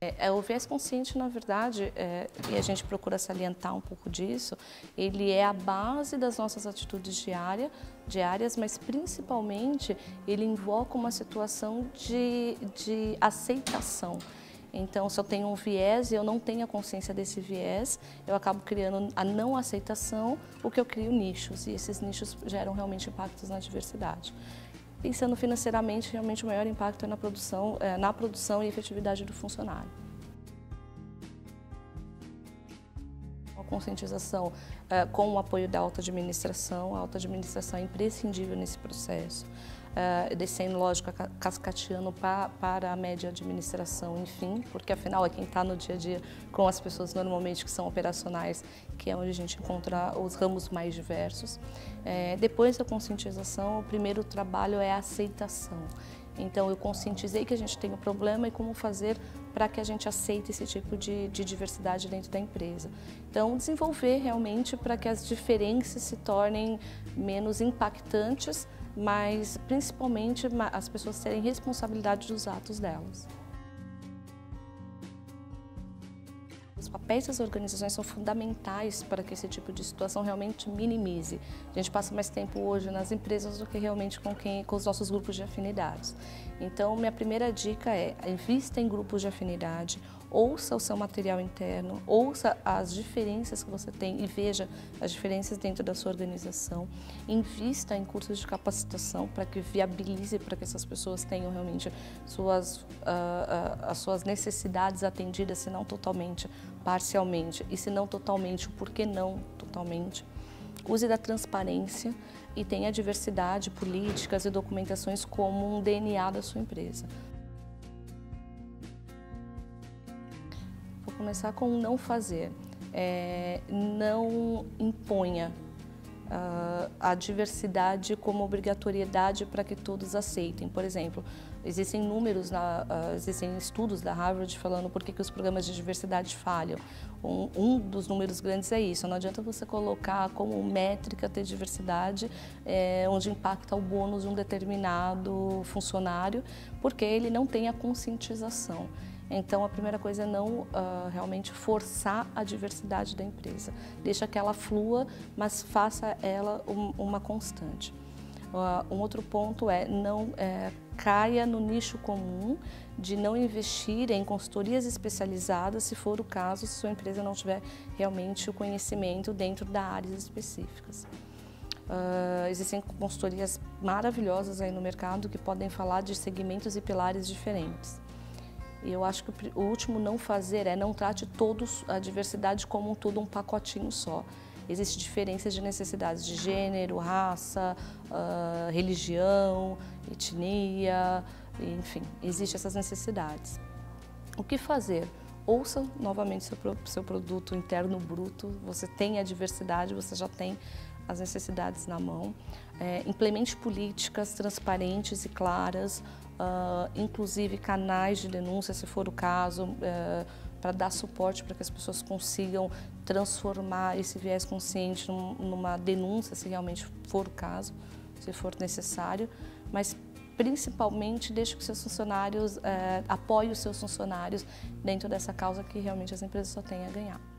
O viés consciente, na verdade, e a gente procura salientar um pouco disso, ele é a base das nossas atitudes diárias, mas principalmente ele invoca uma situação de aceitação. Então, se eu tenho um viés e eu não tenho a consciência desse viés, eu acabo criando a não aceitação, o que eu crio nichos, e esses nichos geram realmente impactos na diversidade. Pensando financeiramente, realmente o maior impacto é na produção e efetividade do funcionário. A conscientização com o apoio da alta administração, a alta administração é imprescindível nesse processo, descendo, lógico, cascateando para a média administração, enfim, porque afinal é quem está no dia a dia com as pessoas normalmente que são operacionais, que é onde a gente encontra os ramos mais diversos. Depois da conscientização, o primeiro trabalho é a aceitação. Então, eu conscientizei que a gente tem um problema e como fazer para que a gente aceite esse tipo de diversidade dentro da empresa. Então, desenvolver realmente para que as diferenças se tornem menos impactantes, mas principalmente as pessoas terem responsabilidade dos atos delas. Os papéis das organizações são fundamentais para que esse tipo de situação realmente minimize. A gente passa mais tempo hoje nas empresas do que realmente com os nossos grupos de afinidades. Então, minha primeira dica é: invista em grupos de afinidade, ouça o seu material interno, ouça as diferenças que você tem e veja as diferenças dentro da sua organização. Invista em cursos de capacitação para que viabilize, para que essas pessoas tenham realmente as suas necessidades atendidas, se não totalmente, parcialmente, e se não totalmente, por que não totalmente? Use da transparência e tenha diversidade, políticas e documentações como um DNA da sua empresa. Vou começar com não fazer. Não imponha a diversidade como obrigatoriedade para que todos aceitem. Por exemplo, existem existem estudos da Harvard falando por que os programas de diversidade falham. Um dos números grandes é isso: não adianta você colocar como métrica ter diversidade onde impacta o bônus de um determinado funcionário, porque ele não tem a conscientização. Então, a primeira coisa é não realmente forçar a diversidade da empresa. Deixa que ela flua, mas faça ela uma constante. Um outro ponto é não caia no nicho comum de não investir em consultorias especializadas, se for o caso, se sua empresa não tiver realmente o conhecimento dentro de áreas específicas. Existem consultorias maravilhosas aí no mercado que podem falar de segmentos e pilares diferentes. E eu acho que o último não fazer é não trate a diversidade como um todo, um pacotinho só. Existem diferenças de necessidades de gênero, raça, religião, etnia, enfim, existem essas necessidades. O que fazer? Ouça novamente seu produto interno bruto, você tem a diversidade, você já tem as necessidades na mão. Implemente políticas transparentes e claras, inclusive canais de denúncia, se for o caso, para dar suporte para que as pessoas consigam transformar esse viés consciente numa denúncia, se realmente for o caso, se for necessário, mas principalmente deixe que seus funcionários, apoie os seus funcionários dentro dessa causa que realmente as empresas só têm a ganhar.